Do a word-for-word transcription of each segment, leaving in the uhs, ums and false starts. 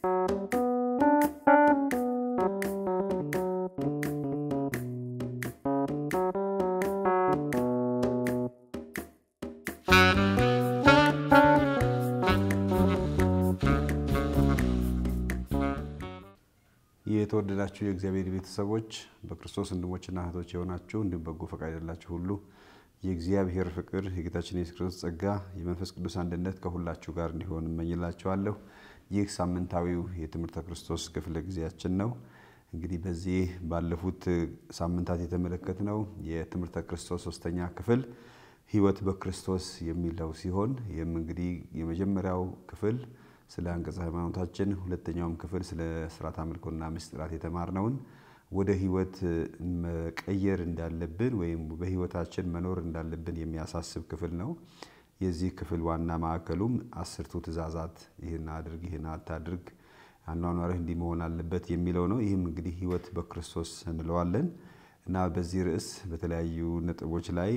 የተወደዳችሁ የእግዚአብሔር ቤተሰቦች በክርስቶስ ወንድሞችና እህቶች የሆናችሁ እንዲሁም በጎ ፈቃድ ያላችሁ ሁሉ የእግዚአብሔር ፍቅር የጌታችን ኢየሱስ ክርስቶስ ጸጋ የመንፈስ ቅዱስ አንድነት ከሁላችሁ ጋር እንዲሆን እመኝላችኋለሁ። ይህ ሳምንታዊው የትምህርተ ክርስቶስ ክፍለ ጊዜያችን ነው። እንግዲህ በዚህ ባለፉት ሳምንታት የተመለከትነው የትምህርተ ክርስቶስ ሶስተኛ ክፍል ሕይወት በክርስቶስ የሚለው ሲሆን ይህም እንግዲህ የመጀመሪያው ክፍል ስለ አንቀጸ ሃይማኖታችን ሁለተኛው ክፍል ስለ ሥርዓተ አምልኮና ምስጢራት የተማርነውን ወደ ሕይወት መቀየር እንዳለብን ወይም በሕይወታችን መኖር እንዳለብን የሚያሳስብ ክፍል ነው። የዚህ ክፍል ዋና ማዕከሉም አስርቱ ትእዛዛት ይሄን አድርግ ይሄን አታድርግ አኗኗርህ እንዲህ መሆን አለበት የሚለው ነው። ይህም እንግዲህ ሕይወት በክርስቶስ እንለዋለን እና በዚህ ርዕስ በተለያዩ ነጥቦች ላይ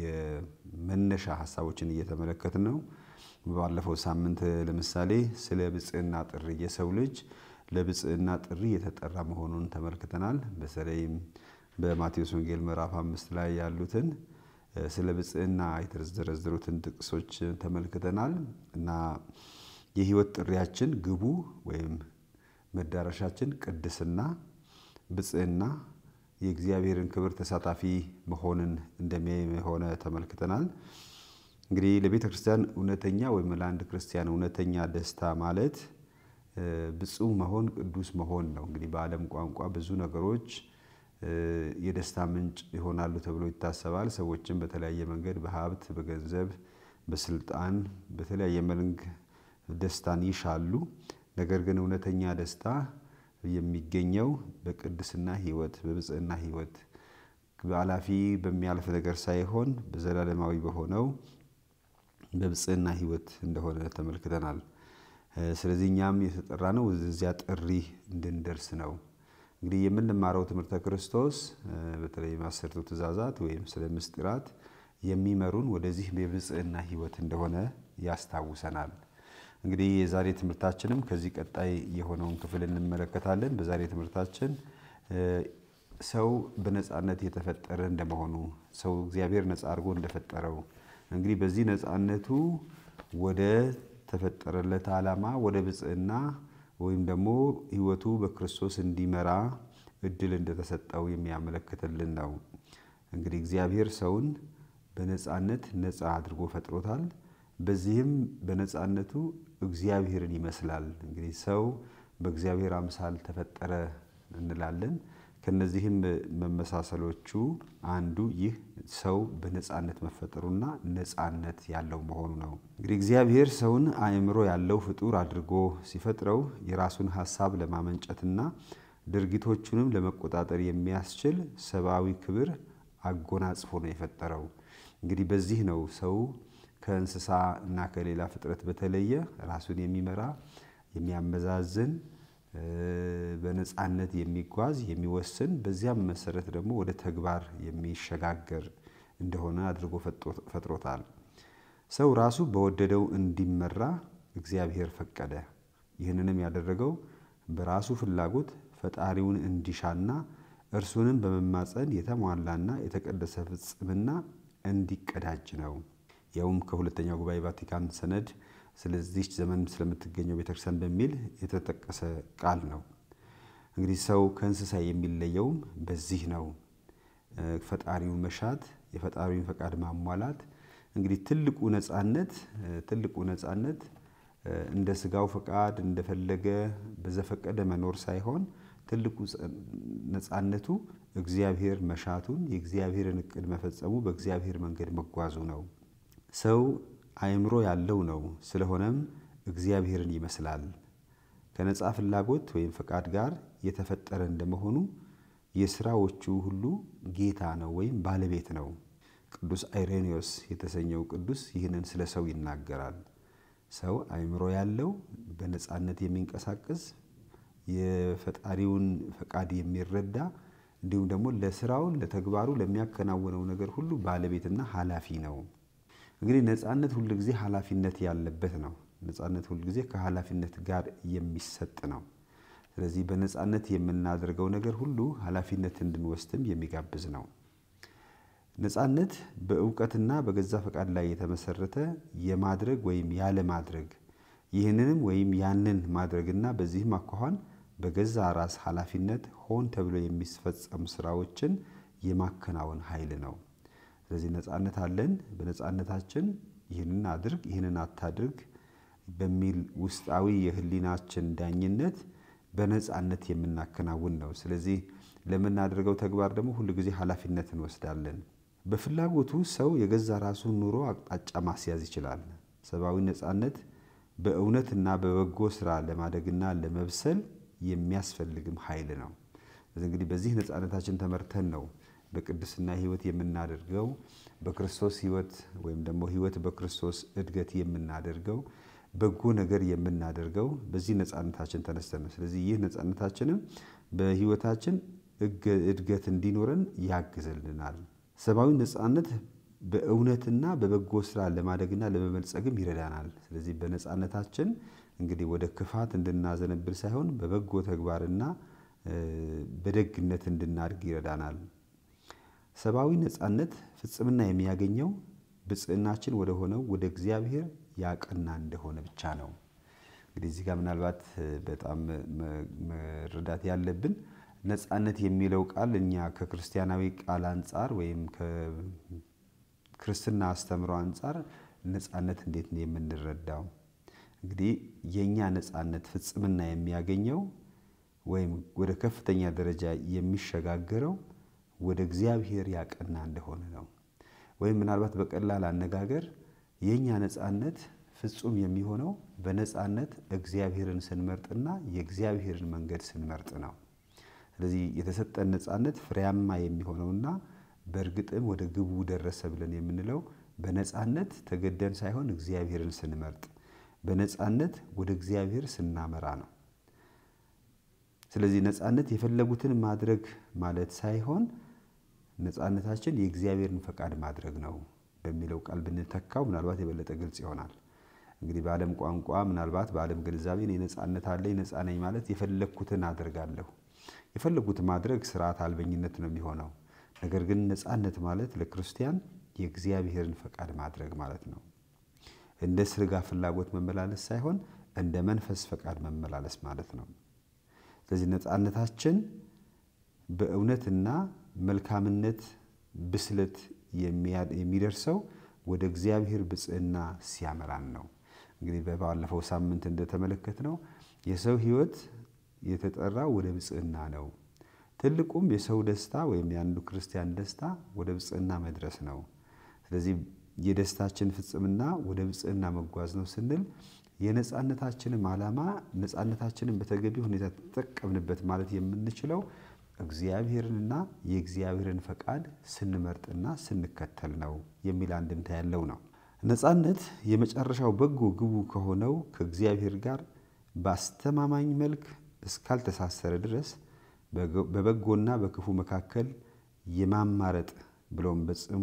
የመነሻ ሐሳቦችን እየተመለከትን ነው። ባለፈው ሳምንት ለምሳሌ ስለ ብጽዕና ጥሪ የሰው ልጅ ለብጽዕና ጥሪ የተጠራ መሆኑን ተመልክተናል። በተለይም በማቴዎስ ወንጌል ምዕራፍ አምስት ላይ ያሉትን ስለ ብጽዕና የተዘረዘሩትን ጥቅሶች ተመልክተናል እና የሕይወት ጥሪያችን ግቡ ወይም መዳረሻችን ቅድስና፣ ብጽዕና፣ የእግዚአብሔርን ክብር ተሳታፊ መሆንን እንደሚሆነ ተመልክተናል። እንግዲህ ለቤተ ክርስቲያን እውነተኛ ወይም ለአንድ ክርስቲያን እውነተኛ ደስታ ማለት ብፁዕ መሆን ቅዱስ መሆን ነው። እንግዲህ በዓለም ቋንቋ ብዙ ነገሮች የደስታ ምንጭ ይሆናሉ ተብሎ ይታሰባል። ሰዎችም በተለያየ መንገድ በሀብት፣ በገንዘብ፣ በስልጣን በተለያየ መንገድ ደስታን ይሻሉ። ነገር ግን እውነተኛ ደስታ የሚገኘው በቅድስና ሕይወት በብጽዕና ሕይወት በአላፊ በሚያልፍ ነገር ሳይሆን በዘላለማዊ በሆነው በብጽዕና ሕይወት እንደሆነ ተመልክተናል። ስለዚህ እኛም የተጠራነው እዚያ ጥሪ እንድንደርስ ነው። እንግዲህ የምንማረው ትምህርተ ክርስቶስ በተለይ አስርቱ ትእዛዛት ወይም ስለ ምስጢራት የሚመሩን ወደዚህ በብጽዕና ሕይወት እንደሆነ ያስታውሰናል። እንግዲህ የዛሬ ትምህርታችንም ከዚህ ቀጣይ የሆነውን ክፍል እንመለከታለን። በዛሬ ትምህርታችን ሰው በነጻነት የተፈጠረ እንደመሆኑ ሰው እግዚአብሔር ነጻ አድርጎ እንደፈጠረው እንግዲህ በዚህ ነጻነቱ ወደ ተፈጠረለት ዓላማ ወደ ብጽዕና ወይም ደግሞ ሕይወቱ በክርስቶስ እንዲመራ እድል እንደተሰጠው የሚያመለክትልን ነው። እንግዲህ እግዚአብሔር ሰውን በነጻነት ነጻ አድርጎ ፈጥሮታል። በዚህም በነጻነቱ እግዚአብሔርን ይመስላል። እንግዲህ ሰው በእግዚአብሔር አምሳል ተፈጠረ እንላለን። ከነዚህም መመሳሰሎቹ አንዱ ይህ ሰው በነጻነት መፈጠሩና ነጻነት ያለው መሆኑ ነው። እንግዲህ እግዚአብሔር ሰውን አእምሮ ያለው ፍጡር አድርጎ ሲፈጥረው የራሱን ሐሳብ ለማመንጨትና ድርጊቶቹንም ለመቆጣጠር የሚያስችል ሰብአዊ ክብር አጎናጽፎ ነው የፈጠረው። እንግዲህ በዚህ ነው ሰው ከእንስሳ እና ከሌላ ፍጥረት በተለየ ራሱን የሚመራ የሚያመዛዝን በነጻነት የሚጓዝ የሚወስን በዚያም መሰረት ደግሞ ወደ ተግባር የሚሸጋገር እንደሆነ አድርጎ ፈጥሮታል። ሰው ራሱ በወደደው እንዲመራ እግዚአብሔር ፈቀደ። ይህንንም ያደረገው በራሱ ፍላጎት ፈጣሪውን እንዲሻና እርሱንም በመማጸን የተሟላና የተቀደሰ ፍጽምና እንዲቀዳጅ ነው። ያውም ከሁለተኛው ጉባኤ ቫቲካን ሰነድ ስለዚህ ዘመን ስለምትገኘው ቤተክርስቲያን በሚል የተጠቀሰ ቃል ነው። እንግዲህ ሰው ከእንስሳ የሚለየው በዚህ ነው። ፈጣሪውን መሻት የፈጣሪውን ፈቃድ ማሟላት እንግዲህ ትልቁ ነጻነት ትልቁ ነጻነት እንደ ስጋው ፈቃድ እንደፈለገ በዘፈቀደ መኖር ሳይሆን ትልቁ ነጻነቱ እግዚአብሔር መሻቱን የእግዚአብሔርን እቅድ መፈጸሙ በእግዚአብሔር መንገድ መጓዙ ነው። ሰው አእምሮ ያለው ነው። ስለሆነም እግዚአብሔርን ይመስላል። ከነጻ ፍላጎት ወይም ፈቃድ ጋር የተፈጠረ እንደመሆኑ የሥራዎቹ ሁሉ ጌታ ነው ወይም ባለቤት ነው። ቅዱስ አይሬኒዮስ የተሰኘው ቅዱስ ይህንን ስለ ሰው ይናገራል። ሰው አእምሮ ያለው በነጻነት የሚንቀሳቀስ የፈጣሪውን ፈቃድ የሚረዳ እንዲሁም ደግሞ ለሥራው ለተግባሩ ለሚያከናውነው ነገር ሁሉ ባለቤትና ኃላፊ ነው። እንግዲህ ነጻነት ሁሉ ጊዜ ኃላፊነት ያለበት ነው። ነፃነት ሁሉ ጊዜ ከኃላፊነት ጋር የሚሰጥ ነው ስለዚህ በነፃነት የምናደርገው ነገር ሁሉ ኃላፊነት እንድንወስድም የሚጋብዝ ነው ነፃነት በእውቀትና በገዛ ፈቃድ ላይ የተመሰረተ የማድረግ ወይም ያለ ማድረግ ይህንንም ወይም ያንን ማድረግና በዚህም አኳኋን በገዛ ራስ ኃላፊነት ሆን ተብሎ የሚፈጸሙ ስራዎችን የማከናወን ኃይል ነው ስለዚህ ነፃነት አለን በነፃነታችን ይህንን አድርግ ይህንን አታድርግ በሚል ውስጣዊ የህሊናችን ዳኝነት በነፃነት የምናከናውን ነው ስለዚህ ለምናደርገው ተግባር ደግሞ ሁሉ ጊዜ ኃላፊነት እንወስዳለን በፍላጎቱ ሰው የገዛ ራሱን ኑሮ አቅጣጫ ማስያዝ ይችላል ሰባዊ ነፃነት በእውነትና በበጎ ስራ ለማደግና ለመብሰል የሚያስፈልግም ኃይል ነው እንግዲህ በዚህ ነፃነታችን ተመርተን ነው በቅድስና ህይወት የምናደርገው በክርስቶስ ህይወት ወይም ደግሞ ህይወት በክርስቶስ እድገት የምናደርገው በጎ ነገር የምናደርገው በዚህ ነፃነታችን ተነስተን ነው ስለዚህ ይህ ነፃነታችንን በህይወታችን እድገት እንዲኖረን ያግዘልናል ሰባዊ ነፃነት በእውነትና በበጎ ስራ ለማደግና ለመበልጸግም ይረዳናል ስለዚህ በነፃነታችን እንግዲህ ወደ ክፋት እንድናዘነብል ሳይሆን በበጎ ተግባርና በደግነት እንድናድግ ይረዳናል ሰባዊ ነፃነት ፍጽምና የሚያገኘው ብጽዕናችን ወደ ሆነው ወደ እግዚአብሔር ያቀና እንደሆነ ብቻ ነው እንግዲህ እዚህ ጋር ምናልባት በጣም መረዳት ያለብን ነፃነት የሚለው ቃል እኛ ከክርስቲያናዊ ቃል አንፃር ወይም ከክርስትና አስተምሮ አንፃር ነፃነት እንዴት ነው የምንረዳው እንግዲህ የኛ ነፃነት ፍጽምና የሚያገኘው ወይም ወደ ከፍተኛ ደረጃ የሚሸጋገረው ወደ እግዚአብሔር ያቀና እንደሆነ ነው ወይም ምናልባት በቀላል አነጋገር የኛ ነፃነት ፍጹም የሚሆነው በነፃነት እግዚአብሔርን ስንመርጥና የእግዚአብሔርን መንገድ ስንመርጥ ነው ስለዚህ የተሰጠን ነፃነት ፍሬያማ የሚሆነውና በእርግጥም ወደ ግቡ ደረሰ ብለን የምንለው በነፃነት ተገደን ሳይሆን እግዚአብሔርን ስንመርጥ በነፃነት ወደ እግዚአብሔር ስናመራ ነው ስለዚህ ነፃነት የፈለጉትን ማድረግ ማለት ሳይሆን ነፃነታችን የእግዚአብሔርን ፈቃድ ማድረግ ነው በሚለው ቃል ብንተካው ምናልባት የበለጠ ግልጽ ይሆናል እንግዲህ በዓለም ቋንቋ ምናልባት በዓለም ግንዛቤ ነፃነት አለኝ ነፃ ነኝ ማለት የፈለኩትን አደርጋለሁ የፈለኩት ማድረግ ስርዓት አልበኝነት ነው የሚሆነው ነገር ግን ነፃነት ማለት ለክርስቲያን የእግዚአብሔርን ፈቃድ ማድረግ ማለት ነው እንደ ስጋ ፍላጎት መመላለስ ሳይሆን እንደ መንፈስ ፈቃድ መመላለስ ማለት ነው ስለዚህ ነፃነታችን በእውነትና መልካምነት ብስለት የሚደርሰው ወደ እግዚአብሔር ብጽዕና ሲያመራን ነው እንግዲህ በባለፈው ሳምንት እንደተመለከትነው የሰው ህይወት የተጠራው ወደ ብጽዕና ነው ትልቁም የሰው ደስታ ወይም የአንዱ ክርስቲያን ደስታ ወደ ብጽዕና መድረስ ነው ስለዚህ የደስታችን ፍጽምና ወደ ብጽዕና መጓዝ ነው ስንል የነፃነታችንን ዓላማ ነፃነታችንን በተገቢ ሁኔታ ተጠቀምንበት ማለት የምንችለው እግዚአብሔርንና የእግዚአብሔርን ፈቃድ ስንመርጥና ስንከተል ነው የሚል አንድምታ ያለው ነው ነፃነት የመጨረሻው በጎ ግቡ ከሆነው ከእግዚአብሔር ጋር በአስተማማኝ መልክ እስካልተሳሰረ ድረስ በበጎና በክፉ መካከል የማማረጥ ብሎም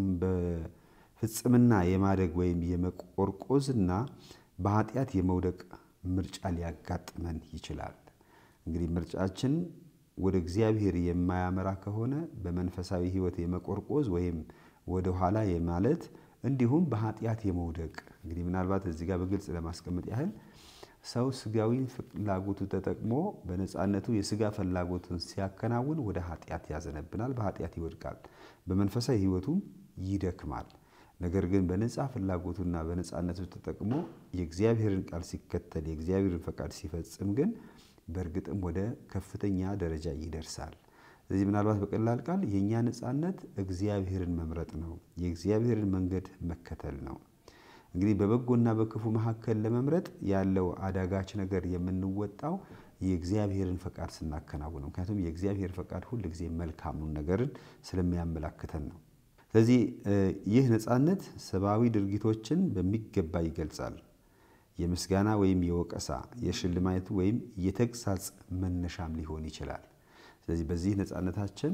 በፍጽምና የማደግ ወይም የመቆርቆዝና በኃጢአት የመውደቅ ምርጫ ሊያጋጥመን ይችላል እንግዲህ ምርጫችን ወደ እግዚአብሔር የማያመራ ከሆነ በመንፈሳዊ ህይወት የመቆርቆዝ ወይም ወደ ኋላ የማለት እንዲሁም በኃጢአት የመውደቅ እንግዲህ ምናልባት እዚህ ጋር በግልጽ ለማስቀመጥ ያህል ሰው ስጋዊ ፍላጎቱ ተጠቅሞ በነፃነቱ የስጋ ፍላጎቱን ሲያከናውን ወደ ኃጢአት ያዘነብናል በኃጢአት ይወድቃል በመንፈሳዊ ህይወቱም ይደክማል ነገር ግን በነፃ ፍላጎቱና በነፃነቱ ተጠቅሞ የእግዚአብሔርን ቃል ሲከተል የእግዚአብሔርን ፈቃድ ሲፈጽም ግን በእርግጥም ወደ ከፍተኛ ደረጃ ይደርሳል ስለዚህ ምናልባት በቀላል ቃል የኛ ነፃነት እግዚአብሔርን መምረጥ ነው የእግዚአብሔርን መንገድ መከተል ነው እንግዲህ በበጎና በክፉ መካከል ለመምረጥ ያለው አዳጋች ነገር የምንወጣው የእግዚአብሔርን ፈቃድ ስናከናውን ነው ምክንያቱም የእግዚአብሔር ፈቃድ ሁሉ ጊዜ መልካሙን ነገርን ስለሚያመላክተን ነው ስለዚህ ይህ ነፃነት ሰባዊ ድርጊቶችን በሚገባ ይገልጻል የምስጋና ወይም የወቀሳ የሽልማቱ ወይም የተግሳጽ መነሻም ሊሆን ይችላል ስለዚህ በዚህ ነፃነታችን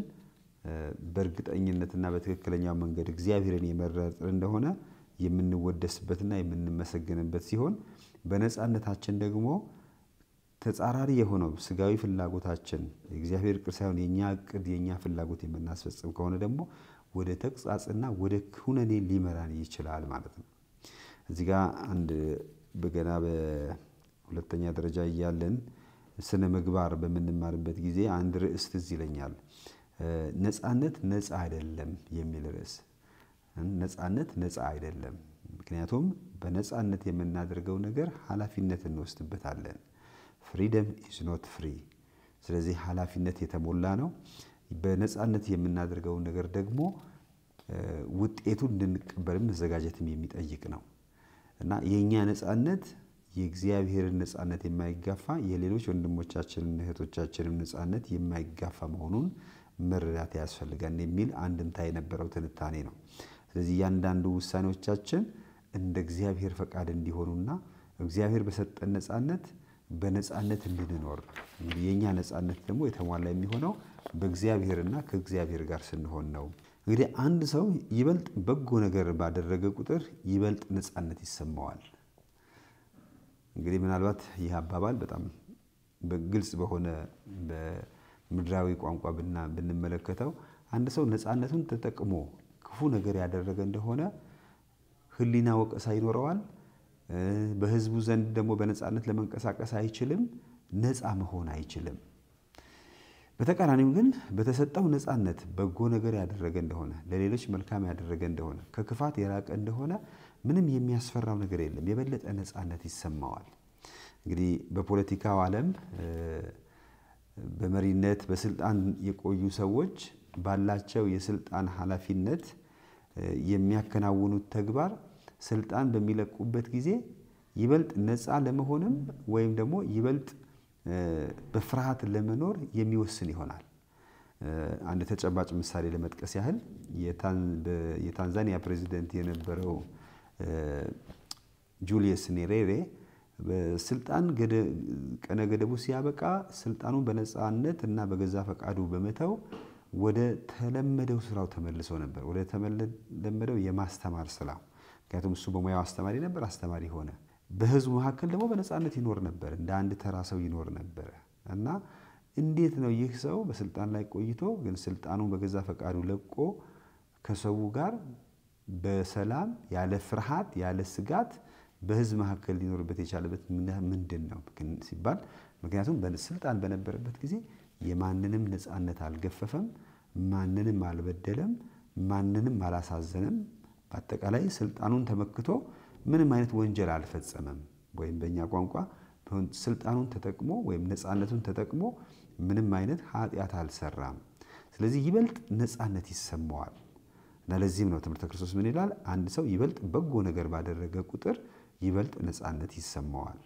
በእርግጠኝነትና በትክክለኛው መንገድ እግዚአብሔርን የመረጥን እንደሆነ የምንወደስበትና የምንመሰገንበት ሲሆን በነጻነታችን ደግሞ ተጻራሪ የሆነው ስጋዊ ፍላጎታችን የእግዚአብሔር ቅር ሳይሆን የኛ እቅድ የኛ ፍላጎት የምናስፈጽም ከሆነ ደግሞ ወደ ተግሳጽና ወደ ኩነኔ ሊመራን ይችላል ማለት ነው። እዚህ ጋር አንድ በገና በሁለተኛ ደረጃ እያለን ስነ ምግባር በመንማርበት ጊዜ አንድ ርዕስ ትዝ ይለኛል። ነጻነት ነጻ አይደለም የሚል ርዕስ። ነጻነት ነጻ አይደለም፣ ምክንያቱም በነጻነት የምናደርገው ነገር ኃላፊነት እንወስድበታለን። freedom is not free። ስለዚህ ኃላፊነት የተሞላ ነው። በነጻነት የምናደርገው ነገር ደግሞ ውጤቱን እንድንቀበልም መዘጋጀትም የሚጠይቅ ነው እና የኛ ነጻነት የእግዚአብሔርን ነጻነት የማይጋፋ የሌሎች ወንድሞቻችንን እህቶቻችንን ነጻነት የማይጋፋ መሆኑን መረዳት ያስፈልጋል የሚል አንድምታ የነበረው ትንታኔ ነው። ስለዚህ ያንዳንዱ ውሳኔዎቻችን እንደ እግዚአብሔር ፈቃድ እንዲሆኑና እግዚአብሔር በሰጠን ነጻነት በነጻነት እንድንኖር እንግዲህ የኛ ነጻነት ደግሞ የተሟላ የሚሆነው በእግዚአብሔርና ከእግዚአብሔር ጋር ስንሆን ነው። እንግዲህ አንድ ሰው ይበልጥ በጎ ነገር ባደረገ ቁጥር ይበልጥ ነጻነት ይሰማዋል። እንግዲህ ምናልባት ይህ አባባል በጣም በግልጽ በሆነ በምድራዊ ቋንቋ ብና ብንመለከተው አንድ ሰው ነጻነቱን ተጠቅሞ ክፉ ነገር ያደረገ እንደሆነ ህሊና ወቀሳ ይኖረዋል። በህዝቡ ዘንድ ደግሞ በነጻነት ለመንቀሳቀስ አይችልም፣ ነጻ መሆን አይችልም። በተቃራኒው ግን በተሰጠው ነጻነት በጎ ነገር ያደረገ እንደሆነ ለሌሎች መልካም ያደረገ እንደሆነ ከክፋት የራቀ እንደሆነ ምንም የሚያስፈራው ነገር የለም፣ የበለጠ ነጻነት ይሰማዋል። እንግዲህ በፖለቲካው ዓለም በመሪነት በስልጣን የቆዩ ሰዎች ባላቸው የስልጣን ኃላፊነት የሚያከናውኑት ተግባር ስልጣን በሚለቁበት ጊዜ ይበልጥ ነጻ ለመሆንም ወይም ደግሞ ይበልጥ በፍርሃት ለመኖር የሚወስን ይሆናል። አንድ ተጨባጭ ምሳሌ ለመጥቀስ ያህል የታንዛኒያ ፕሬዝዳንት የነበረው ጁሊየስ ኔሬሬ በስልጣን ቀነ ገደቡ ሲያበቃ ስልጣኑን በነጻነት እና በገዛ ፈቃዱ በመተው ወደ ተለመደው ስራው ተመልሶ ነበር፣ ወደ ተለመደው የማስተማር ስራ። ምክንያቱም እሱ በሙያው አስተማሪ ነበር፣ አስተማሪ ሆነ። በህዝቡ መካከል ደግሞ በነጻነት ይኖር ነበር፣ እንደ አንድ ተራ ሰው ይኖር ነበር እና እንዴት ነው ይህ ሰው በስልጣን ላይ ቆይቶ ግን ስልጣኑን በገዛ ፈቃዱ ለቆ ከሰው ጋር በሰላም ያለ ፍርሃት ያለ ስጋት በህዝብ መካከል ሊኖርበት የቻለበት ምንድነው ሲባል ምክንያቱም በስልጣን በነበረበት ጊዜ የማንንም ነጻነት አልገፈፈም፣ ማንንም አልበደለም፣ ማንንም አላሳዘነም። በአጠቃላይ ስልጣኑን ተመክቶ ምንም አይነት ወንጀል አልፈጸመም። ወይም በእኛ ቋንቋ ስልጣኑን ተጠቅሞ ወይም ነጻነቱን ተጠቅሞ ምንም አይነት ኃጢአት አልሰራም። ስለዚህ ይበልጥ ነጻነት ይሰማዋል እና ለዚህም ነው ትምህርተ ክርስቶስ ምን ይላል? አንድ ሰው ይበልጥ በጎ ነገር ባደረገ ቁጥር ይበልጥ ነጻነት ይሰማዋል።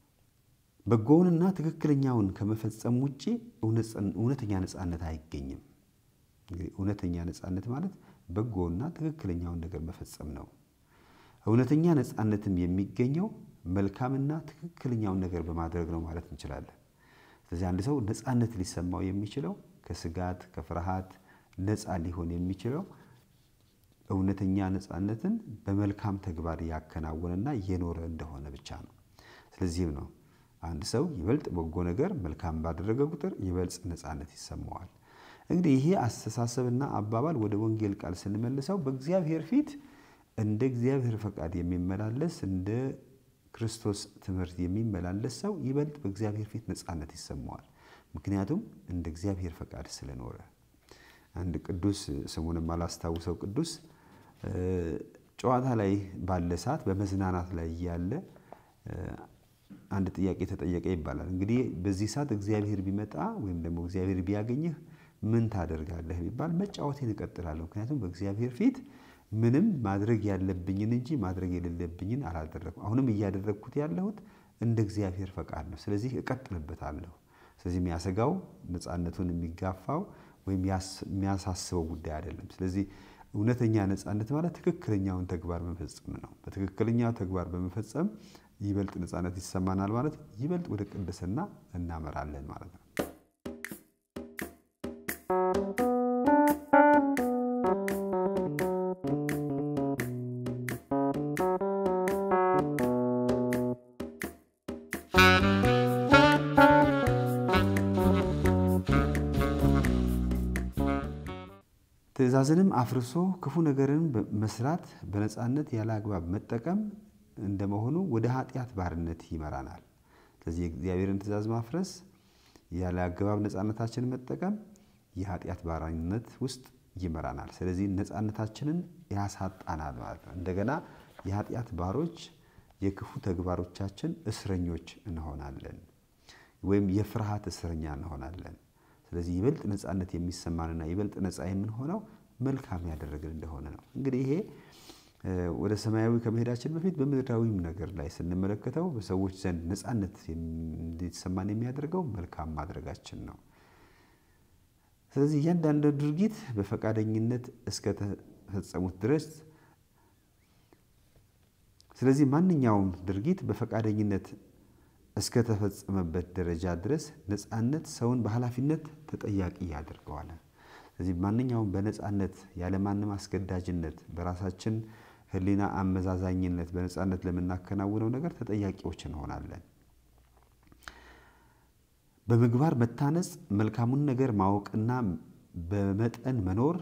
በጎውንና ትክክለኛውን ከመፈጸም ውጪ እውነተኛ ነጻነት አይገኝም። እንግዲህ እውነተኛ ነጻነት ማለት በጎውና ትክክለኛውን ነገር መፈጸም ነው። እውነተኛ ነጻነትም የሚገኘው መልካምና ትክክለኛውን ነገር በማድረግ ነው ማለት እንችላለን። ስለዚህ አንድ ሰው ነጻነት ሊሰማው የሚችለው ከስጋት ከፍርሃት ነጻ ሊሆን የሚችለው እውነተኛ ነጻነትን በመልካም ተግባር ያከናወነና የኖረ እንደሆነ ብቻ ነው። ስለዚህ ነው አንድ ሰው ይበልጥ በጎ ነገር መልካም ባደረገ ቁጥር ይበልጥ ነጻነት ይሰማዋል። እንግዲህ ይሄ አስተሳሰብና አባባል ወደ ወንጌል ቃል ስንመልሰው በእግዚአብሔር ፊት እንደ እግዚአብሔር ፈቃድ የሚመላለስ እንደ ክርስቶስ ትምህርት የሚመላለስ ሰው ይበልጥ በእግዚአብሔር ፊት ነጻነት ይሰማዋል። ምክንያቱም እንደ እግዚአብሔር ፈቃድ ስለኖረ። አንድ ቅዱስ ስሙንም አላስታውሰው ቅዱስ ጨዋታ ላይ ባለ ሰዓት በመዝናናት ላይ ያለ አንድ ጥያቄ ተጠየቀ ይባላል። እንግዲህ በዚህ ሰዓት እግዚአብሔር ቢመጣ ወይም ደግሞ እግዚአብሔር ቢያገኝህ ምን ታደርጋለህ ቢባል መጫወቴን እቀጥላለሁ፣ ምክንያቱም በእግዚአብሔር ፊት ምንም ማድረግ ያለብኝን እንጂ ማድረግ የሌለብኝን አላደረኩም። አሁንም እያደረኩት ያለሁት እንደ እግዚአብሔር ፈቃድ ነው፣ ስለዚህ እቀጥልበታለሁ። ስለዚህ የሚያሰጋው ነጻነቱን የሚጋፋው ወይም የሚያሳስበው ጉዳይ አይደለም። ስለዚህ እውነተኛ ነጻነት ማለት ትክክለኛውን ተግባር መፈጸም ነው። በትክክለኛው ተግባር በመፈጸም ይበልጥ ነጻነት ይሰማናል ማለት ይበልጥ ወደ ቅድስና እናመራለን ማለት ነው። ትእዛዝንም አፍርሶ ክፉ ነገርን መስራት በነጻነት ያለ አግባብ መጠቀም እንደመሆኑ ወደ ኃጢአት ባርነት ይመራናል። ስለዚህ እግዚአብሔርን ትእዛዝ ማፍረስ ያለ አግባብ ነጻነታችንን መጠቀም የኃጢአት ባርነት ውስጥ ይመራናል። ስለዚህ ነጻነታችንን ያሳጣናል ማለት ነው። እንደገና የኃጢአት ባሮች የክፉ ተግባሮቻችን እስረኞች እንሆናለን ወይም የፍርሃት እስረኛ እንሆናለን። ስለዚህ ይበልጥ ነጻነት የሚሰማንና ይበልጥ ነጻ የምንሆነው መልካም ያደረግን እንደሆነ ነው። እንግዲህ ይሄ ወደ ሰማያዊ ከመሄዳችን በፊት በምድራዊም ነገር ላይ ስንመለከተው በሰዎች ዘንድ ነጻነት እንዲሰማን የሚያደርገው መልካም ማድረጋችን ነው። ስለዚህ እያንዳንዱ ድርጊት በፈቃደኝነት እስከ ተፈጸሙት ድረስ ስለዚህ ማንኛውም ድርጊት በፈቃደኝነት እስከ ተፈጸመበት ደረጃ ድረስ ነጻነት ሰውን በኃላፊነት ተጠያቂ ያደርገዋል። ስለዚህ ማንኛውም በነጻነት ያለ ማንም አስገዳጅነት በራሳችን ህሊና አመዛዛኝነት በነጻነት ለምናከናውነው ነገር ተጠያቂዎች እንሆናለን። በምግባር መታነጽ መልካሙን ነገር ማወቅና በመጠን መኖር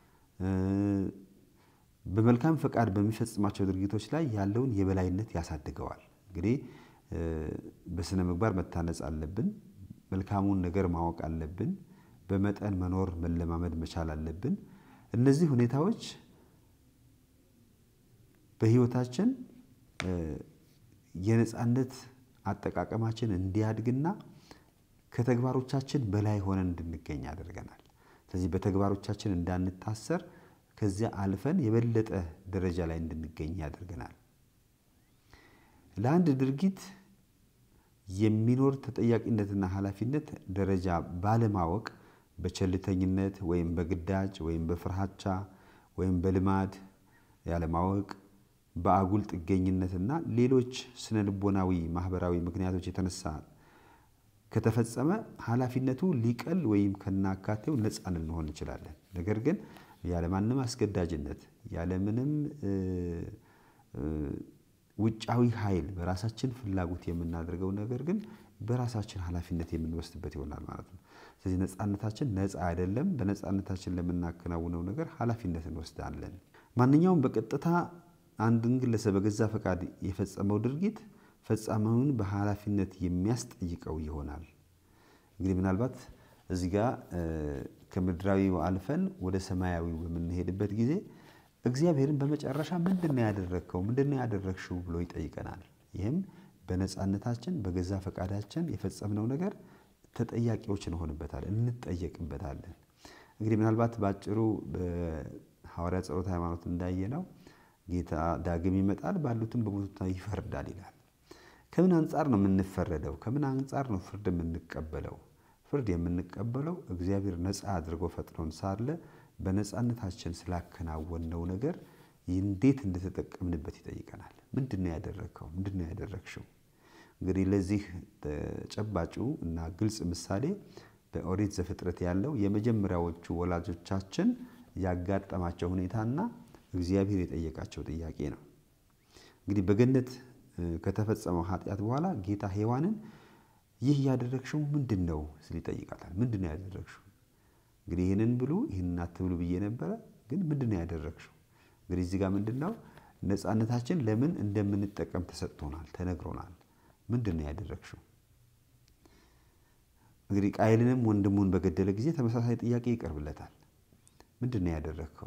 በመልካም ፈቃድ በሚፈጽማቸው ድርጊቶች ላይ ያለውን የበላይነት ያሳድገዋል። እንግዲህ በስነ ምግባር መታነጽ አለብን፣ መልካሙን ነገር ማወቅ አለብን፣ በመጠን መኖር መለማመድ መቻል አለብን። እነዚህ ሁኔታዎች በህይወታችን የነጻነት አጠቃቀማችን እንዲያድግና ከተግባሮቻችን በላይ ሆነን እንድንገኝ ያደርገናል። ስለዚህ በተግባሮቻችን እንዳንታሰር ከዚያ አልፈን የበለጠ ደረጃ ላይ እንድንገኝ ያደርገናል። ለአንድ ድርጊት የሚኖር ተጠያቂነትና ኃላፊነት ደረጃ ባለማወቅ በቸልተኝነት ወይም በግዳጅ ወይም በፍርሃቻ ወይም በልማድ ያለማወቅ በአጉል ጥገኝነትና ሌሎች ስነልቦናዊ ማህበራዊ ምክንያቶች የተነሳ ከተፈጸመ ኃላፊነቱ ሊቀል ወይም ከናካቴው ነፃ ልንሆን እንችላለን። ነገር ግን ያለ ማንም አስገዳጅነት ያለ ምንም ውጫዊ ኃይል በራሳችን ፍላጎት የምናደርገው ነገር ግን በራሳችን ኃላፊነት የምንወስድበት ይሆናል ማለት ነው። ስለዚህ ነፃነታችን ነፃ አይደለም። በነፃነታችን ለምናከናውነው ነገር ኃላፊነት እንወስዳለን። ማንኛውም በቀጥታ አንድን ግለሰብ በገዛ ፈቃድ የፈጸመው ድርጊት ፈጻሚውን በኃላፊነት የሚያስጠይቀው ይሆናል። እንግዲህ ምናልባት እዚህ ጋር ከምድራዊው አልፈን ወደ ሰማያዊው በምንሄድበት ጊዜ እግዚአብሔርን በመጨረሻ ምንድነው ያደረከው ምንድነው ያደረክሽው ብሎ ይጠይቀናል። ይህም በነፃነታችን በገዛ ፈቃዳችን የፈጸምነው ነገር ተጠያቂዎች እንሆንበታለን፣ እንጠየቅበታለን። እንግዲህ ምናልባት ባጭሩ በሐዋርያ ጸሎት ሃይማኖት እንዳየነው ጌታ ዳግም ይመጣል ባሉትም በሞቱት ይፈርዳል ይላል። ከምን አንፃር ነው የምንፈረደው? ከምን አንፃር ነው ፍርድ የምንቀበለው? ፍርድ የምንቀበለው እግዚአብሔር ነፃ አድርጎ ፈጥሮን ሳለ በነፃነታችን ስላከናወነው ነገር እንዴት እንደተጠቀምንበት ይጠይቀናል። ምንድነው ያደረከው? ምንድነው ያደረክሽው? እንግዲህ ለዚህ ተጨባጩ እና ግልጽ ምሳሌ በኦሪት ዘፍጥረት ያለው የመጀመሪያዎቹ ወላጆቻችን ያጋጠማቸው ሁኔታና እግዚአብሔር የጠየቃቸው ጥያቄ ነው። እንግዲህ በገነት ከተፈጸመው ኃጢአት በኋላ ጌታ ሔዋንን ይህ ያደረክሽው ምንድነው ሲል ይጠይቃታል። ምንድነው ያደረክሽው? እንግዲህ ይሄንን ብሉ ይሄንን አትብሉ ብዬ ነበር፣ ግን ምንድነው ያደረክሽው? እንግዲህ እዚህ ጋር ምንድነው ነፃነታችን ለምን እንደምንጠቀም ተሰጥቶናል፣ ተነግሮናል። ምንድነው ያደረክሽው? እንግዲህ ቃየልንም ወንድሙን በገደለ ጊዜ ተመሳሳይ ጥያቄ ይቀርብለታል። ምንድነው ያደረከው?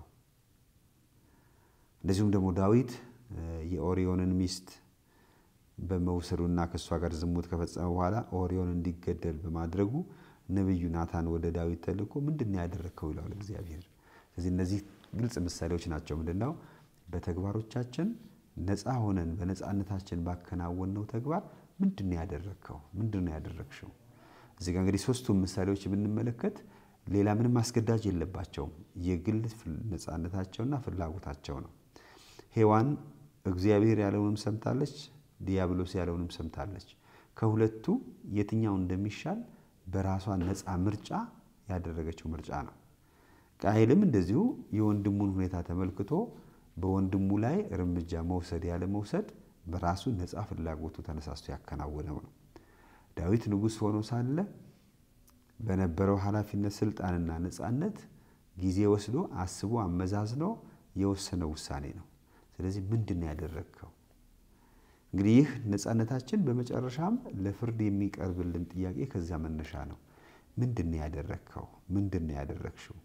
እንደዚሁም ደግሞ ዳዊት የኦሪዮንን ሚስት በመውሰዱና ከሷ ጋር ዝሙት ከፈጸመ በኋላ ኦሪዮን እንዲገደል በማድረጉ ነብዩ ናታን ወደ ዳዊት ተልኮ ምንድነው ያደረከው ይላል እግዚአብሔር። ስለዚህ እነዚህ ግልጽ ምሳሌዎች ናቸው። ምንድነው በተግባሮቻችን ነፃ ሆነን በነፃነታችን ባከናወነው ተግባር ምንድነው ያደረከው? ምንድነው ያደረክሽው? እዚህ ጋር እንግዲህ ሶስቱም ምሳሌዎች ብንመለከት ሌላ ምንም ማስገዳጅ የለባቸውም። የግል ነፃነታቸውና ፍላጎታቸው ነው። ሔዋን እግዚአብሔር ያለውንም ሰምታለች፣ ዲያብሎስ ያለውንም ሰምታለች። ከሁለቱ የትኛው እንደሚሻል በራሷ ነፃ ምርጫ ያደረገችው ምርጫ ነው። ቃየልም እንደዚሁ የወንድሙን ሁኔታ ተመልክቶ በወንድሙ ላይ እርምጃ መውሰድ ያለ መውሰድ በራሱ ነፃ ፍላጎቱ ተነሳስቶ ያከናወነው ነው። ዳዊት ንጉስ ሆኖ ሳለ በነበረው ኃላፊነት ስልጣንና ነፃነት ጊዜ ወስዶ አስቦ አመዛዝኖ የወሰነው ውሳኔ ነው። ስለዚህ ምንድነው ያደረከው? እንግዲህ ይህ ነፃነታችን በመጨረሻም ለፍርድ የሚቀርብልን ጥያቄ ከዛ መነሻ ነው። ምንድነው ያደረከው? ምንድነው ያደረክሽው?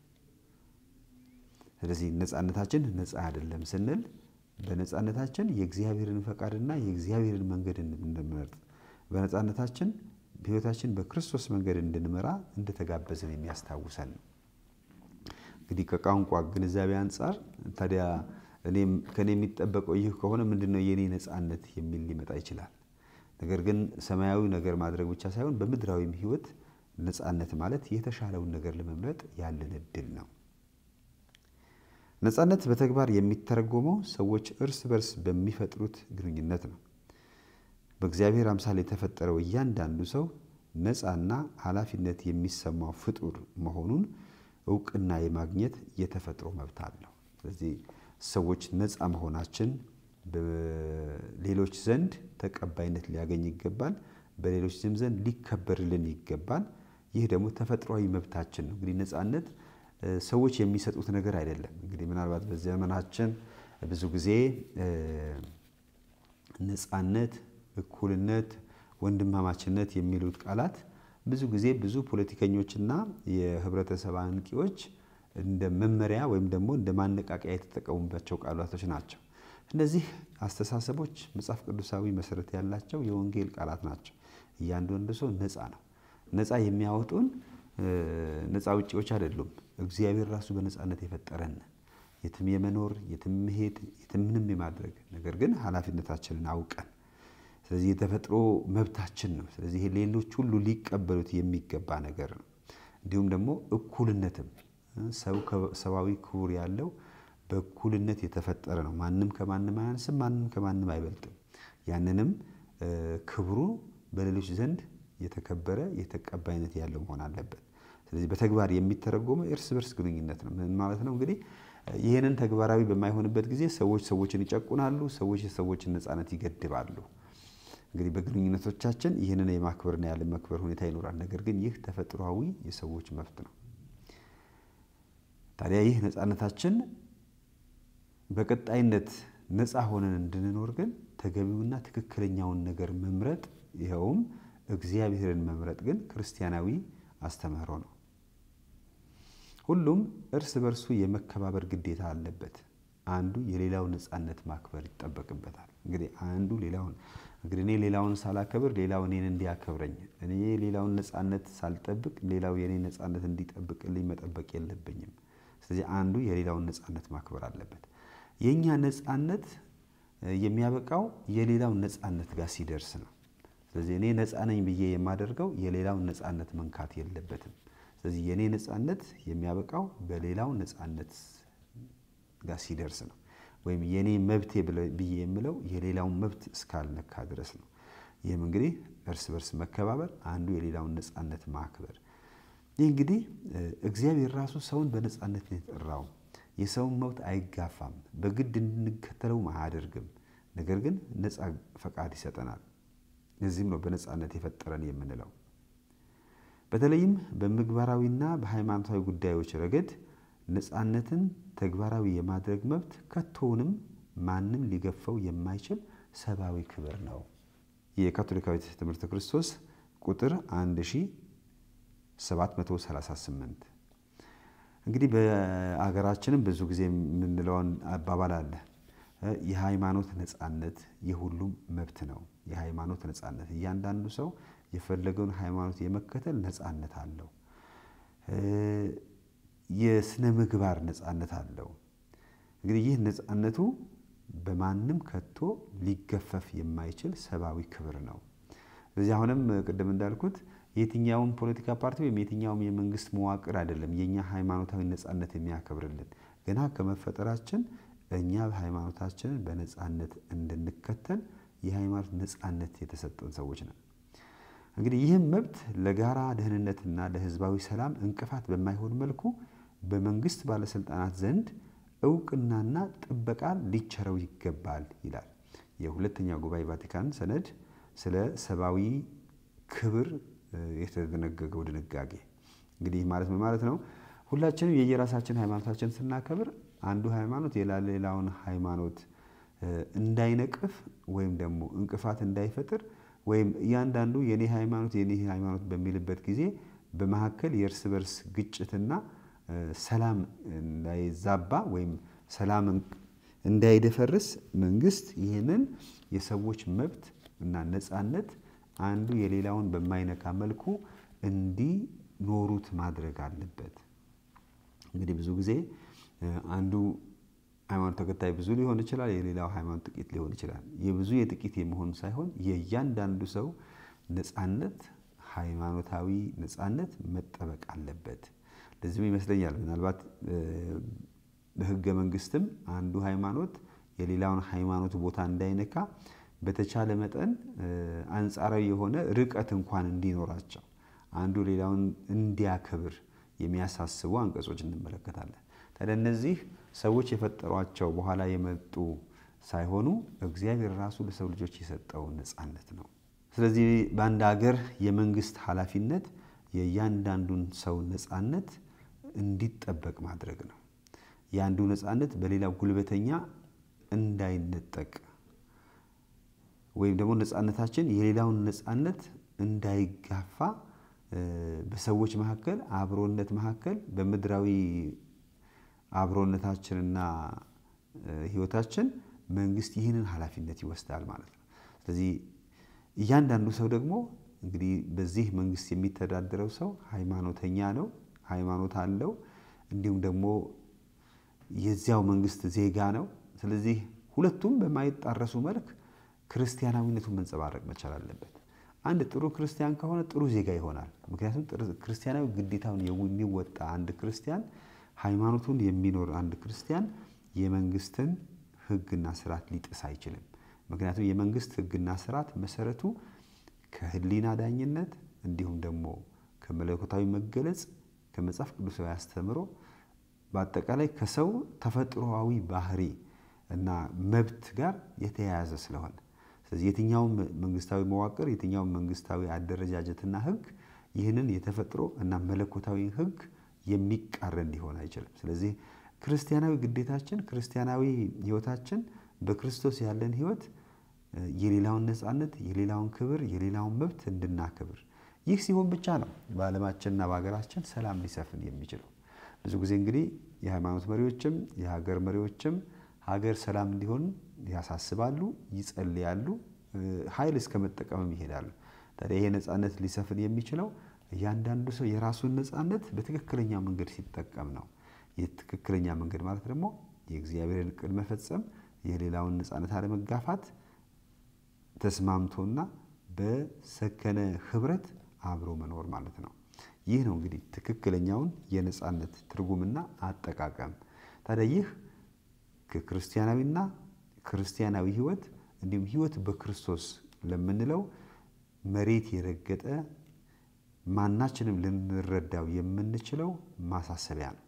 ስለዚህ ነፃነታችን ነፃ አይደለም ስንል በነፃነታችን የእግዚአብሔርን ፈቃድና የእግዚአብሔርን መንገድ እንድንመርጥ በነፃነታችን በህይወታችን በክርስቶስ መንገድ እንድንመራ እንደተጋበዘን የሚያስታውሰን ነው። እንግዲህ ከቋንቋ ግንዛቤ አንፃር ታዲያ እኔም ከኔ የሚጠበቀው ይህ ከሆነ ምንድነው የኔ ነፃነት የሚል ሊመጣ ይችላል። ነገር ግን ሰማያዊ ነገር ማድረግ ብቻ ሳይሆን በምድራዊም ህይወት ነፃነት ማለት የተሻለውን ነገር ለመምረጥ ያለን እድል ነው። ነፃነት በተግባር የሚተረጎመው ሰዎች እርስ በርስ በሚፈጥሩት ግንኙነት ነው። በእግዚአብሔር አምሳል የተፈጠረው እያንዳንዱ ሰው ነፃና ኃላፊነት የሚሰማው ፍጡር መሆኑን ዕውቅና የማግኘት የተፈጥሮ መብት አለው። ስለዚህ ሰዎች ነፃ መሆናችን በሌሎች ዘንድ ተቀባይነት ሊያገኝ ይገባል፣ በሌሎች ዘንድ ሊከበርልን ይገባል። ይህ ደግሞ ተፈጥሯዊ መብታችን ነው። እንግዲህ ነፃነት ሰዎች የሚሰጡት ነገር አይደለም። እንግዲህ ምናልባት በዘመናችን ብዙ ጊዜ ነፃነት፣ እኩልነት፣ ወንድማማችነት የሚሉት ቃላት ብዙ ጊዜ ብዙ ፖለቲከኞችና የህብረተሰብ አንቂዎች እንደ መመሪያ ወይም ደግሞ እንደ ማነቃቂያ የተጠቀሙባቸው ቃላቶች ናቸው። እነዚህ አስተሳሰቦች መጽሐፍ ቅዱሳዊ መሰረት ያላቸው የወንጌል ቃላት ናቸው። እያንዳንዱ ሰው ነፃ ነው። ነፃ የሚያወጡን ነፃ ውጪዎች አይደሉም። እግዚአብሔር ራሱ በነፃነት የፈጠረን የትም የመኖር የትም መሄድ የትም ምንም የማድረግ ነገር ግን ኃላፊነታችንን አውቀን ስለዚህ የተፈጥሮ መብታችን ነው። ስለዚህ ሌሎች ሁሉ ሊቀበሉት የሚገባ ነገር ነው። እንዲሁም ደግሞ እኩልነትም ሰው ሰዋዊ ክብር ያለው በእኩልነት የተፈጠረ ነው። ማንንም ከማንንም አያንስም፣ ማንንም ከማንንም አይበልጥም። ያንንም ክብሩ በሌሎች ዘንድ የተከበረ የተቀባይነት ያለው መሆን አለበት። ስለዚህ በተግባር የሚተረጎመው እርስ በርስ ግንኙነት ነው። ምን ማለት ነው? እንግዲህ ይሄንን ተግባራዊ በማይሆንበት ጊዜ ሰዎች ሰዎችን ይጨቁናሉ፣ ሰዎች የሰዎችን ነፃነት ይገድባሉ። እንግዲህ በግንኙነቶቻችን ይሄንን የማክበርና ያለ ማክበር ሁኔታ ይኖራል። ነገር ግን ይህ ተፈጥሯዊ የሰዎች መብት ነው። ታዲያ ይህ ነፃነታችን በቀጣይነት ነፃ ሆነን እንድንኖር ግን ተገቢውና ትክክለኛውን ነገር መምረጥ ይሄውም እግዚአብሔርን መምረጥ ግን ክርስቲያናዊ አስተምህሮ ነው። ሁሉም እርስ በርሱ የመከባበር ግዴታ አለበት። አንዱ የሌላው ነፃነት ማክበር ይጠበቅበታል። እንግዲህ አንዱ ሌላውን እንግዲህ እኔ ሌላውን ሳላከብር ሌላው እኔን እንዲያከብረኝ፣ እኔ ሌላውን ነፃነት ሳልጠብቅ ሌላው የኔ ነፃነት እንዲጠብቅልኝ መጠበቅ የለብኝም። ስለዚህ አንዱ የሌላውን ነፃነት ማክበር አለበት። የኛ ነፃነት የሚያበቃው የሌላው ነፃነት ጋር ሲደርስ ነው። ስለዚህ እኔ ነፃ ነኝ ብዬ የማደርገው የሌላውን ነፃነት መንካት የለበትም። ስለዚህ የኔ ነፃነት የሚያበቃው በሌላው ነፃነት ጋር ሲደርስ ነው። ወይም የኔ መብቴ ብዬ የምለው የሌላውን መብት እስካልነካ ድረስ ነው። ይህም እንግዲህ እርስ በርስ መከባበር፣ አንዱ የሌላውን ነፃነት ማክበር። ይህ እንግዲህ እግዚአብሔር ራሱ ሰውን በነፃነት የጠራው የሰውን መብት አይጋፋም፣ በግድ እንድንከተለው አያደርግም። ነገር ግን ነፃ ፈቃድ ይሰጠናል። ለዚህም ነው በነፃነት የፈጠረን የምንለው። በተለይም በምግባራዊና በሃይማኖታዊ ጉዳዮች ረገድ ነፃነትን ተግባራዊ የማድረግ መብት ከቶውንም ማንም ሊገፋው የማይችል ሰብአዊ ክብር ነው። የካቶሊካዊት ትምህርተ ክርስቶስ ቁጥር አንድ ሺህ ሰባት መቶ ሰላሳ ስምንት። እንግዲህ በአገራችንም ብዙ ጊዜ የምንለው አባባል አለ። የሃይማኖት ነፃነት የሁሉም መብት ነው። የሃይማኖት ነፃነት እያንዳንዱ ሰው የፈለገውን ሃይማኖት የመከተል ነፃነት አለው። የስነ ምግባር ነፃነት አለው። እንግዲህ ይህ ነፃነቱ በማንም ከቶ ሊገፈፍ የማይችል ሰብአዊ ክብር ነው። ስለዚህ አሁንም ቅድም እንዳልኩት የትኛውም ፖለቲካ ፓርቲ ወይም የትኛውም የመንግስት መዋቅር አይደለም የኛ ሃይማኖታዊ ነፃነት የሚያከብርልን። ገና ከመፈጠራችን እኛ ሃይማኖታችንን በነፃነት እንድንከተል የሃይማኖት ነፃነት የተሰጠን ሰዎች ነን። እንግዲህ ይህም መብት ለጋራ ደህንነትና ለህዝባዊ ሰላም እንቅፋት በማይሆን መልኩ በመንግስት ባለስልጣናት ዘንድ ዕውቅናና ጥበቃ ሊቸረው ይገባል ይላል የሁለተኛው ጉባኤ ቫቲካን ሰነድ ስለ ሰብአዊ ክብር የተደነገገው ድንጋጌ። እንግዲህ ማለት ምን ማለት ነው? ሁላችንም የየራሳችን ሃይማኖታችን ስናከብር አንዱ ሃይማኖት የሌላውን ሃይማኖት እንዳይነቅፍ ወይም ደግሞ እንቅፋት እንዳይፈጥር ወይም ያንዳንዱ የኔ ሃይማኖት የኔ ሃይማኖት በሚልበት ጊዜ በመሐከል የእርስ በርስ ግጭትና ሰላም እንዳይዛባ ወይም ሰላም እንዳይደፈርስ መንግስት ይሄንን የሰዎች መብት እና ነፃነት አንዱ የሌላውን በማይነካ መልኩ እንዲኖሩት ማድረግ አለበት። እንግዲህ ብዙ ጊዜ አንዱ ሃይማኖት ተከታይ ብዙ ሊሆን ይችላል የሌላው ሃይማኖት ጥቂት ሊሆን ይችላል የብዙ የጥቂት የመሆን ሳይሆን የእያንዳንዱ ሰው ነፃነት ሃይማኖታዊ ነፃነት መጠበቅ አለበት። ለዚህ ይመስለኛል ምናልባት በህገ መንግስትም አንዱ ሃይማኖት የሌላውን ሃይማኖት ቦታ እንዳይነካ በተቻለ መጠን አንጻራዊ የሆነ ርቀት እንኳን እንዲኖራቸው አንዱ ሌላውን እንዲያከብር የሚያሳስቡ አንቀጾች እንመለከታለን። ታዲያ እነዚህ ሰዎች የፈጠሯቸው በኋላ የመጡ ሳይሆኑ እግዚአብሔር ራሱ ለሰው ልጆች የሰጠው ነፃነት ነው። ስለዚህ በአንድ ሀገር የመንግስት ኃላፊነት የእያንዳንዱን ሰው ነፃነት እንዲጠበቅ ማድረግ ነው። ያንዱ ነፃነት በሌላው ጉልበተኛ እንዳይነጠቅ ወይም ደግሞ ነፃነታችን የሌላውን ነፃነት እንዳይጋፋ በሰዎች መሐከል አብሮነት መሐከል በመድራዊ አብሮነታችንና ህይወታችን መንግስት ይህንን ኃላፊነት ይወስዳል ማለት ነው። ስለዚህ እያንዳንዱ ሰው ደግሞ እንግዲህ በዚህ መንግስት የሚተዳደረው ሰው ሃይማኖተኛ ነው ሃይማኖት አለው እንዲሁም ደግሞ የዚያው መንግስት ዜጋ ነው። ስለዚህ ሁለቱም በማይጣረሱ መልክ ክርስቲያናዊነቱን መንጸባረቅ መቻል አለበት። አንድ ጥሩ ክርስቲያን ከሆነ ጥሩ ዜጋ ይሆናል። ምክንያቱም ክርስቲያናዊ ግዴታውን የሚወጣ አንድ ክርስቲያን ሃይማኖቱን የሚኖር አንድ ክርስቲያን የመንግስትን ህግና ስርዓት ሊጥስ አይችልም። ምክንያቱም የመንግስት ህግና ስርዓት መሰረቱ ከህሊና ዳኝነት እንዲሁም ደግሞ ከመለኮታዊ መገለጽ ከመጽሐፍ ቅዱሳዊ አስተምሮ በአጠቃላይ ከሰው ተፈጥሮአዊ ባህሪ እና መብት ጋር የተያያዘ ስለሆነ ስለዚህ የትኛው መንግስታዊ መዋቅር የትኛው መንግስታዊ አደረጃጀትና ህግ ይህንን የተፈጥሮ እና መለኮታዊ ህግ የሚቃረን ሊሆን አይችልም። ስለዚህ ክርስቲያናዊ ግዴታችን ክርስቲያናዊ ህይወታችን በክርስቶስ ያለን ህይወት የሌላውን ነፃነት የሌላውን ክብር የሌላውን መብት እንድናከብር ይህ ሲሆን ብቻ ነው በዓለማችንና በአገራችን ሰላም ሊሰፍን የሚችለው። ብዙ ጊዜ እንግዲህ የሃይማኖት መሪዎችም የሀገር መሪዎችም ሀገር ሰላም እንዲሆን ያሳስባሉ ይጸልያሉ ኃይል እስከመጠቀም ይሄዳሉ። ታዲያ ይሄ ነፃነት ሊሰፍን የሚችለው እያንዳንዱ ሰው የራሱን ነፃነት በትክክለኛ መንገድ ሲጠቀም ነው። የትክክለኛ መንገድ ማለት ደግሞ የእግዚአብሔርን ቃል መፈጸም የሌላውን ነፃነት አለመጋፋት ተስማምቶና በሰከነ ህብረት አብሮ መኖር ማለት ነው። ይህ ነው እንግዲህ ትክክለኛውን የነፃነት ትርጉምና አጠቃቀም። ታዲያ ይህ ከክርስቲያናዊና ክርስቲያናዊ ህይወት እንዲሁም ህይወት በክርስቶስ ለምንለው መሬት የረገጠ ማናችንም ልንረዳው የምንችለው ማሳሰቢያ ነው።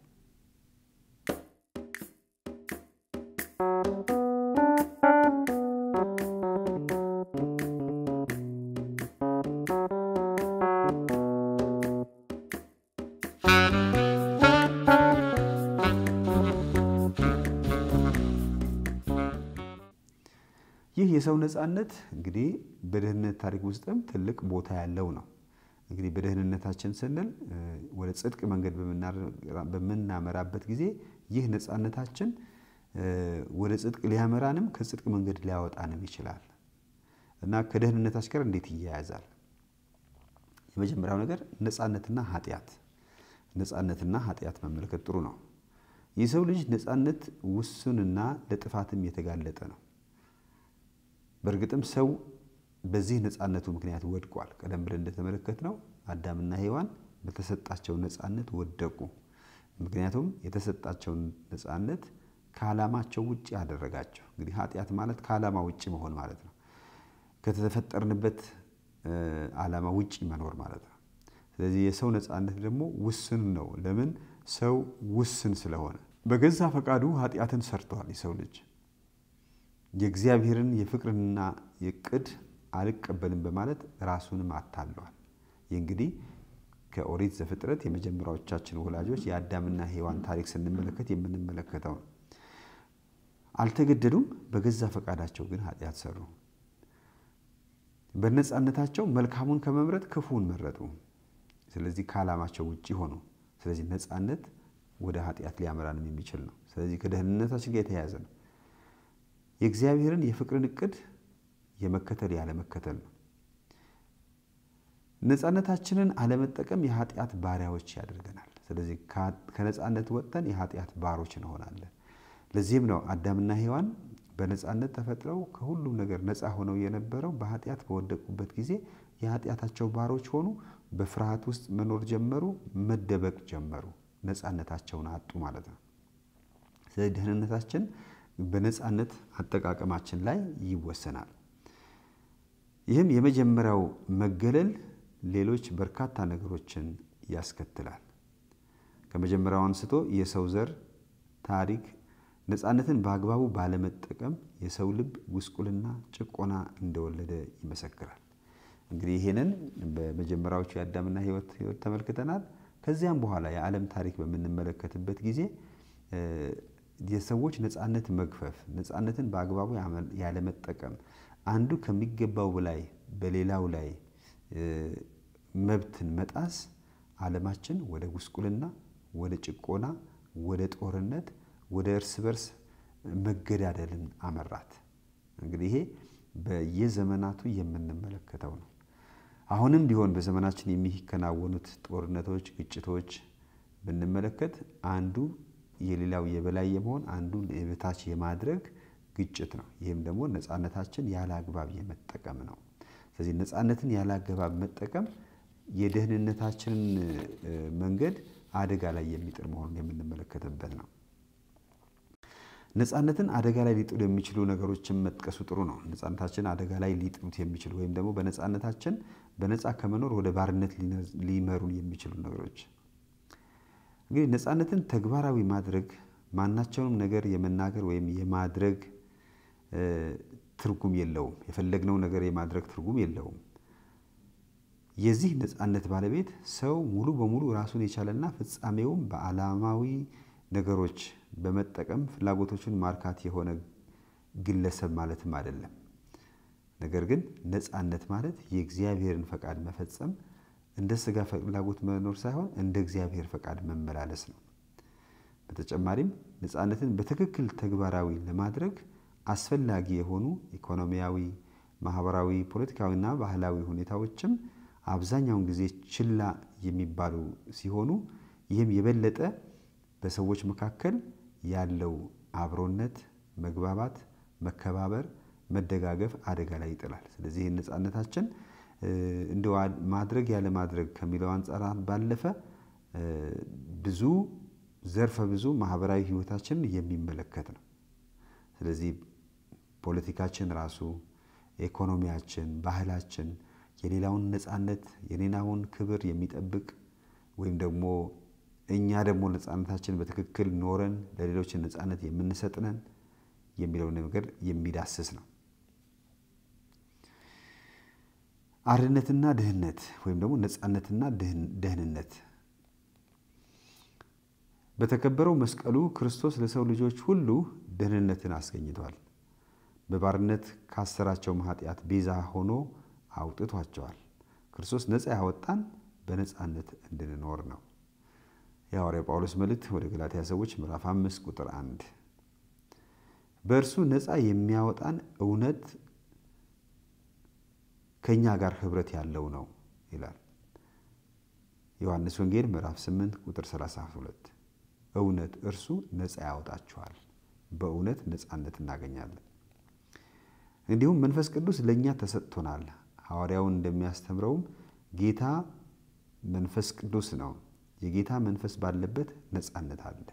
ይህ የሰው ነፃነት እንግዲህ በደህንነት ታሪክ ውስጥም ትልቅ ቦታ ያለው ነው። እንግዲህ በደህንነታችን ስንል ወደ ጽድቅ መንገድ በመናመራበት ጊዜ ይህ ነፃነታችን ወደ ጽድቅ ሊያመራንም ከጽድቅ መንገድ ሊያወጣንም ይችላል እና ከደህንነታችን ጋር እንዴት ይያያዛል? የመጀመሪያው ነገር ነፃነትና ኃጢያት ነፃነትና ኃጢያት መመልከት ጥሩ ነው። የሰው ልጅ ነፃነት ውሱንና ለጥፋትም የተጋለጠ ነው። በርግጥም ሰው በዚህ ነፃነቱ ምክንያት ወድቋል። ቀደም ብለን እንደተመለከትነው አዳምና ሔዋን በተሰጣቸው ነፃነት ወደቁ። ምክንያቱም የተሰጣቸው ነፃነት ከዓላማቸው ውጪ ያደረጋቸው። እንግዲህ ኃጢያት ማለት ከዓላማ ውጪ መሆን ማለት ነው። ከተፈጠርንበት ዓላማ ውጪ መኖር ማለት ነው። ስለዚህ የሰው ነፃነት ደግሞ ውስን ነው። ለምን? ሰው ውስን ስለሆነ በገዛ ፈቃዱ ኃጢያትን ሰርቷል። የሰው ልጅ የእግዚአብሔርን የፍቅርና የቅድ አልቀበልም በማለት ራሱንም አታሏል። እንግዲህ ከኦሪት ዘፍጥረት የመጀመሪያዎቻችን ወላጆች የአዳምና ሔዋን ታሪክ ስንመለከት የምንመለከተው አልተገደዱም በገዛ ፈቃዳቸው ግን ኃጢአት ሰሩ በነጻነታቸው መልካሙን ከመምረጥ ክፉን መረጡ ስለዚህ ካላማቸው ውጪ ሆኑ ስለዚህ ነጻነት ወደ ኃጢአት ሊያመራን የሚችል ነው ስለዚህ ከደህንነታችን ጋር የተያያዘ ነው የእግዚአብሔርን የፍቅርን እቅድ የመከተል ያለ መከተል ነው ነጻነታችንን አለመጠቀም የኃጢአት ባሪያዎች ያደርገናል ስለዚህ ከነጻነት ወጥተን የኃጢአት ባሮች እንሆናለን ለዚህም ነው አዳምና ሔዋን በነጻነት ተፈጥረው ከሁሉ ነገር ነጻ ሆነው የነበረው በኃጢአት በወደቁበት ጊዜ የኃጢአታቸው ባሮች ሆኑ በፍርሃት ውስጥ መኖር ጀመሩ መደበቅ ጀመሩ ነጻነታቸውን አጡ ማለት ነው ስለዚህ ደህንነታችን በነጻነት አጠቃቀማችን ላይ ይወሰናል ይህም የመጀመሪያው መገለል ሌሎች በርካታ ነገሮችን ያስከትላል ከመጀመሪያው አንስቶ የሰው ዘር ታሪክ ነጻነትን በአግባቡ ባለመጠቀም የሰው ልብ ጉስቁልና ጭቆና እንደወለደ ይመሰክራል እንግዲህ ይሄንን በመጀመሪያዎቹ የአዳምና ሔዋን ህይወት ተመልክተናል ከዚያም በኋላ የዓለም ታሪክ በምንመለከትበት ጊዜ የሰዎች ነጻነት መግፈፍ ነጻነትን በአግባቡ ያለ መጠቀም አንዱ ከሚገባው በላይ በሌላው ላይ መብትን መጣስ ዓለማችን ወደ ጉስቁልና ወደ ጭቆና ወደ ጦርነት ወደ እርስ በርስ መገዳደልን አመራት እንግዲህ ይሄ በየዘመናቱ የምንመለከተው ነው አሁንም ቢሆን በዘመናችን የሚከናወኑት ጦርነቶች ግጭቶች ብንመለከት አንዱ የሌላው የበላይ የመሆን አንዱ የበታች የማድረግ ግጭት ነው ይሄም ደግሞ ነጻነታችን ያለ አግባብ የመጠቀም ነው ስለዚህ ነጻነትን ያለ አግባብ መጠቀም የደህንነታችን መንገድ አደጋ ላይ የሚጥር መሆኑን የምንመለከተበት ነው ነጻነትን አደጋ ላይ ሊጥሉ የሚችሉ ነገሮችን መጥቀሱ ጥሩ ነው ነጻነታችን አደጋ ላይ ሊጥሉት የሚችሉ ወይም ደግሞ በነጻነታችን በነጻ ከመኖር ወደ ባርነት ሊመሩን የሚችሉ ነገሮች እንግዲህ ነጻነትን ተግባራዊ ማድረግ ማናቸውንም ነገር የመናገር ወይም የማድረግ ትርጉም የለውም የፈለግነው ነገር የማድረግ ትርጉም የለውም የዚህ ነጻነት ባለቤት ሰው ሙሉ በሙሉ ራሱን የቻለና ፍጻሜውም በዓላማዊ ነገሮች በመጠቀም ፍላጎቶቹን ማርካት የሆነ ግለሰብ ማለትም አይደለም ነገር ግን ነጻነት ማለት የእግዚአብሔርን ፈቃድ መፈጸም እንደ ስጋ ፍላጎት መኖር ሳይሆን እንደ እግዚአብሔር ፈቃድ መመላለስ ነው በተጨማሪም ነጻነትን በትክክል ተግባራዊ ለማድረግ አስፈላጊ የሆኑ ኢኮኖሚያዊ ማህበራዊ ፖለቲካዊና ባህላዊ ሁኔታዎችም አብዛኛውን ጊዜ ችላ የሚባሉ ሲሆኑ ይህም የበለጠ በሰዎች መካከል ያለው አብሮነት መግባባት መከባበር መደጋገፍ አደጋ ላይ ይጥላል ስለዚህ ነጻነታችን እንደው ማድረግ ያለ ማድረግ ከሚለው አንፃር ባለፈ ብዙ ዘርፈ ብዙ ማህበራዊ ህይወታችን የሚመለከት ነው ስለዚህ ፖለቲካችን ራሱ ኢኮኖሚያችን ባህላችን የሌላውን ነጻነት የኔናውን ክብር የሚጠብቅ ወይም ደግሞ እኛ ደግሞ ነጻነታችን በትክክል ኖረን ለሌሎች ነጻነት የምንሰጥነን የሚለው ነገር የሚዳስስ ነው አርነትና ደህንነት ወይም ደግሞ ነጻነትና ደህንነት በተከበረው መስቀሉ ክርስቶስ ለሰው ልጆች ሁሉ ደህንነትን አስገኝቷል በባርነት ካሰራቸው ኃጢአት ቤዛ ሆኖ አውጥቷቸዋል ክርስቶስ ነጻ ያወጣን በነጻነት እንድንኖር ነው የሐዋርያው ጳውሎስ መልእክት ወደ ገላትያ ሰዎች ምዕራፍ አምስት ቁጥር አንድ በእርሱ ነጻ የሚያወጣን እውነት ከኛ ጋር ህብረት ያለው ነው ይላል ዮሐንስ ወንጌል ምዕራፍ ስምንት ቁጥር ሰላሳ ሁለት እውነት እርሱ ነጻ ያወጣችኋል በእውነት ነጻነት እናገኛለን እንዲሁም መንፈስ ቅዱስ ለኛ ተሰጥቶናል ሐዋርያው እንደሚያስተምረው ጌታ መንፈስ ቅዱስ ነው የጌታ መንፈስ ባለበት ነጻነት አለ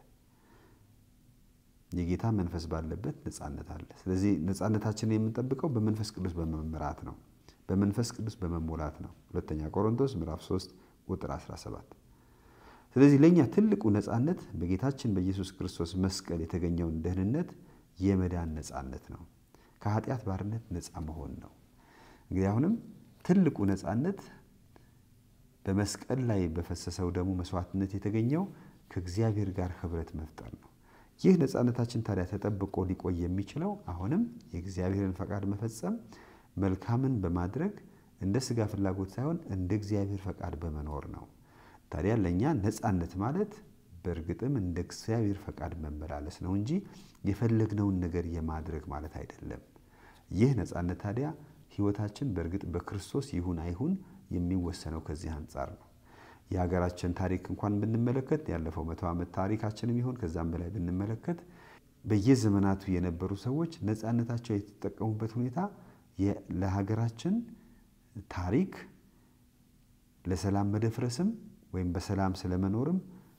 የጌታ መንፈስ ባለበት ነጻነት አለ ስለዚህ ነጻነታችንን የምንጠብቀው በመንፈስ ቅዱስ በመመራት ነው በመንፈስ ቅዱስ በመሞላት ነው ሁለተኛ ቆሮንቶስ ምዕራፍ ሶስት ቁጥር አስራ ሰባት ስለዚህ ለኛ ትልቁ ነጻነት በጌታችን በኢየሱስ ክርስቶስ መስቀል የተገኘውን ደህንነት የመዳን ነጻነት ነው ከኃጢአት ባርነት ነጻ መሆን ነው እንግዲህ አሁንም ትልቁ ነጻነት በመስቀል ላይ በፈሰሰው ደሙ መስዋዕትነት የተገኘው ከእግዚአብሔር ጋር ህብረት መፍጠር ነው። ይህ ነፃነታችን ታዲያ ተጠብቆ ሊቆይ የሚችለው አሁንም የእግዚአብሔርን ፈቃድ መፈጸም መልካምን በማድረግ እንደ ስጋ ፍላጎት ሳይሆን እንደ እግዚአብሔር ፈቃድ በመኖር ነው። ታዲያ ለኛ ነፃነት ማለት በእርግጥም እንደ እግዚአብሔር ፈቃድ መመላለስ ነው እንጂ የፈለግነውን ነገር የማድረግ ማለት አይደለም። ይህ ነፃነት ታዲያ ህይወታችን በእርግጥ በክርስቶስ ይሁን አይሁን የሚወሰነው ከዚህ አንፃር ነው። የሀገራችን ታሪክ እንኳን ብንመለከት ያለፈው መቶ ዓመት ታሪካችንም ይሁን ከዛም በላይ ብንመለከት በየዘመናቱ የነበሩ ሰዎች ነፃነታቸው የተጠቀሙበት ሁኔታ ለሀገራችን ታሪክ ለሰላም መደፍረስም ወይም በሰላም ስለመኖርም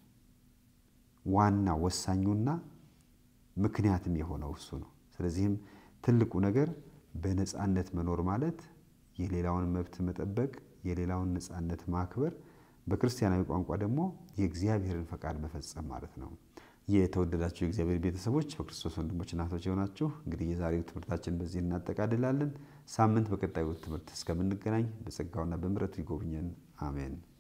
ዋና ወሳኙና ምክንያትም የሆነው እሱ ነው። ስለዚህም ትልቁ ነገር በነፃነት መኖር ማለት የሌላውን መብት መጠበቅ፣ የሌላውን ነፃነት ማክበር፣ በክርስቲያናዊ ቋንቋ ደግሞ የእግዚአብሔርን ፈቃድ መፈጸም ማለት ነው። የተወደዳችሁ የእግዚአብሔር ቤተሰቦች በክርስቶስ ወንድሞችና እህቶች የሆናችሁ እንግዲህ የዛሬው ትምህርታችን በዚህ እናጠቃልላለን። ሳምንት በቀጣዩ ትምህርት እስከምንገናኝ በጸጋውና በምሕረቱ ይጎብኘን። አሜን።